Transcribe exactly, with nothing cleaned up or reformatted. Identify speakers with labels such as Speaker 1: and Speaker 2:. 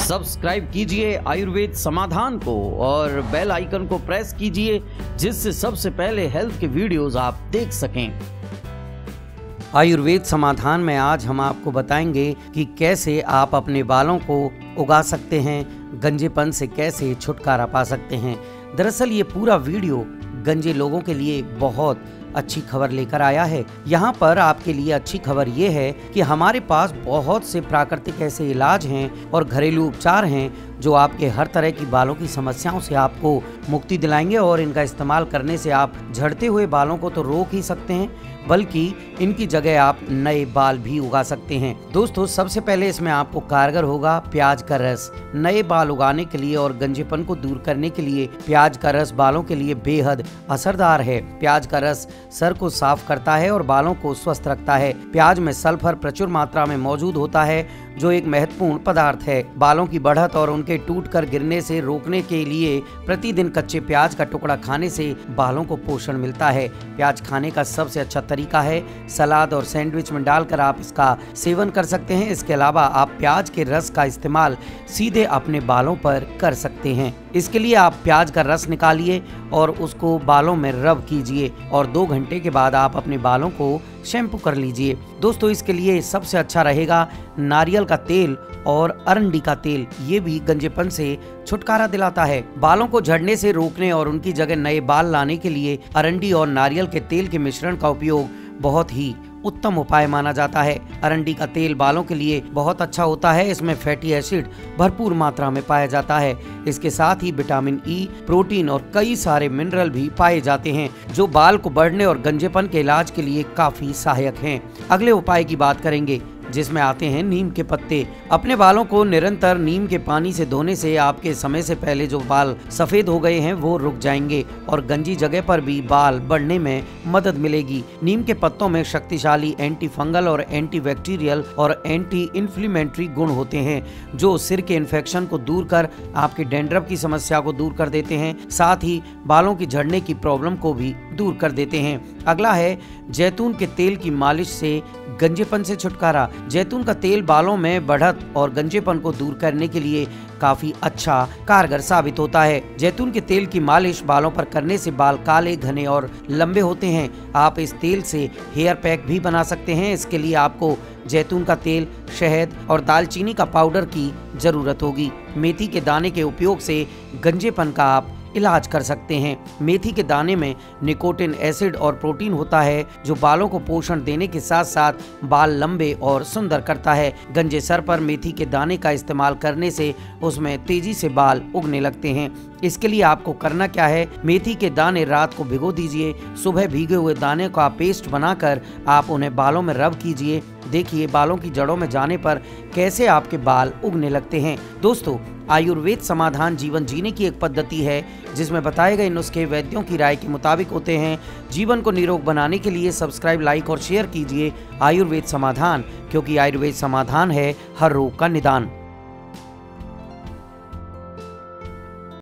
Speaker 1: Subscribe कीजिए आयुर्वेद समाधान को और बेल आइकन को प्रेस कीजिए, जिससे सबसे पहले हेल्थ के वीडियोस आप देख सकें। आयुर्वेद समाधान में आज हम आपको बताएंगे कि कैसे आप अपने बालों को उगा सकते हैं, गंजेपन से कैसे छुटकारा पा सकते हैं। दरअसल ये पूरा वीडियो गंजे लोगों के लिए बहुत अच्छी खबर लेकर आया है। यहाँ पर आपके लिए अच्छी खबर ये है कि हमारे पास बहुत से प्राकृतिक ऐसे इलाज हैं और घरेलू उपचार हैं जो आपके हर तरह की बालों की समस्याओं से आपको मुक्ति दिलाएंगे और इनका इस्तेमाल करने से आप झड़ते हुए बालों को तो रोक ही सकते हैं, बल्कि इनकी जगह आप नए बाल भी उगा सकते हैं। दोस्तों, सबसे पहले इसमें आपको कारगर होगा प्याज का रस। नए बाल उगाने के लिए और गंजेपन को दूर करने के लिए प्याज का रस बालों के लिए बेहद असरदार है। प्याज का रस सर को साफ करता है और बालों को स्वस्थ रखता है। प्याज में सल्फर प्रचुर मात्रा में मौजूद होता है, जो एक महत्वपूर्ण पदार्थ है। बालों की बढ़त और उनके टूटकर गिरने से रोकने के लिए प्रतिदिन कच्चे प्याज का टुकड़ा खाने से बालों को पोषण मिलता है। प्याज खाने का सबसे अच्छा तरीका है सलाद और सैंडविच में डालकर आप इसका सेवन कर सकते हैं। इसके अलावा आप प्याज के रस का इस्तेमाल सीधे अपने बालों पर कर सकते हैं। इसके लिए आप प्याज का रस निकालिए और उसको बालों में रब कीजिए और दो घंटे के बाद आप अपने बालों को शैम्पू कर लीजिए। दोस्तों, इसके लिए सबसे अच्छा रहेगा नारियल का तेल और अरंडी का तेल। ये भी गंजेपन से छुटकारा दिलाता है। बालों को झड़ने से रोकने और उनकी जगह नए बाल लाने के लिए अरंडी और नारियल के तेल के मिश्रण का उपयोग बहुत ही उत्तम उपाय माना जाता है। अरंडी का तेल बालों के लिए बहुत अच्छा होता है। इसमें फैटी एसिड भरपूर मात्रा में पाया जाता है। इसके साथ ही विटामिन ई, प्रोटीन और कई सारे मिनरल भी पाए जाते हैं, जो बाल को बढ़ने और गंजेपन के इलाज के लिए काफी सहायक हैं। अगले उपाय की बात करेंगे, जिसमें आते हैं नीम के पत्ते। अपने बालों को निरंतर नीम के पानी से धोने से आपके समय से पहले जो बाल सफेद हो गए हैं वो रुक जाएंगे और गंजी जगह पर भी बाल बढ़ने में मदद मिलेगी। नीम के पत्तों में शक्तिशाली एंटी फंगल और एंटी बैक्टीरियल और एंटी इन्फ्लेमेटरी गुण होते हैं, जो सिर के इन्फेक्शन को दूर कर आपके डैंड्रफ की समस्या को दूर कर देते हैं, साथ ही बालों की झड़ने की प्रॉब्लम को भी दूर कर देते हैं। अगला है जैतून के तेल की मालिश से गंजेपन से छुटकारा। जैतून का तेल बालों में बढ़त और गंजेपन को दूर करने के लिए काफी अच्छा कारगर साबित होता है। जैतून के तेल की मालिश बालों पर करने से बाल काले, घने और लंबे होते हैं। आप इस तेल से हेयर पैक भी बना सकते हैं। इसके लिए आपको जैतून का तेल, शहद और दालचीनी का पाउडर की जरूरत होगी। मेथी के दाने के उपयोग से गंजेपन का आप इलाज कर सकते हैं। मेथी के दाने में निकोटिन एसिड और प्रोटीन होता है, जो बालों को पोषण देने के साथ साथ बाल लंबे और सुंदर करता है। गंजे सर पर मेथी के दाने का इस्तेमाल करने से उसमें तेजी से बाल उगने लगते हैं। इसके लिए आपको करना क्या है, मेथी के दाने रात को भिगो दीजिए। सुबह भीगे हुए दाने का पेस्ट बनाकर आप उन्हें बालों में रब कीजिए। देखिए बालों की जड़ों में जाने पर कैसे आपके बाल उगने लगते हैं। दोस्तों, आयुर्वेद समाधान जीवन जीने की एक पद्धति है, जिसमें बताए गए नुस्खे वैद्यों की राय के मुताबिक होते हैं। जीवन को निरोग बनाने के लिए सब्सक्राइब, लाइक और शेयर कीजिए आयुर्वेद समाधान, क्योंकि आयुर्वेद समाधान है हर रोग का निदान।